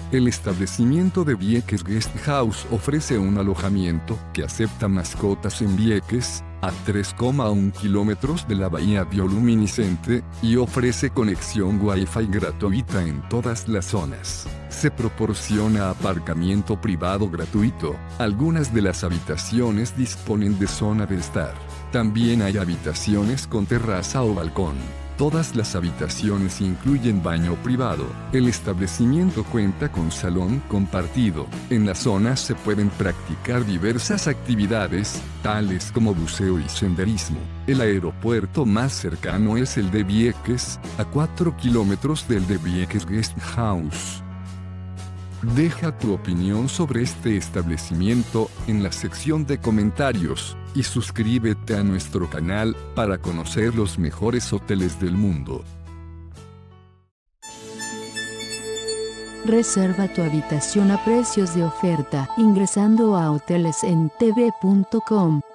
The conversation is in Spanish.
El establecimiento de Vieques Guest House ofrece un alojamiento que acepta mascotas en Vieques, a 3,1 kilómetros de la bahía bioluminiscente, y ofrece conexión Wi-Fi gratuita en todas las zonas. Se proporciona aparcamiento privado gratuito. Algunas de las habitaciones disponen de zona de estar. También hay habitaciones con terraza o balcón. Todas las habitaciones incluyen baño privado. El establecimiento cuenta con salón compartido. En la zona se pueden practicar diversas actividades, tales como buceo y senderismo. El aeropuerto más cercano es el de Vieques, a 4 kilómetros del de Vieques Guest House. Deja tu opinión sobre este establecimiento en la sección de comentarios, y suscríbete a nuestro canal para conocer los mejores hoteles del mundo. Reserva tu habitación a precios de oferta ingresando a hotelesentv.com.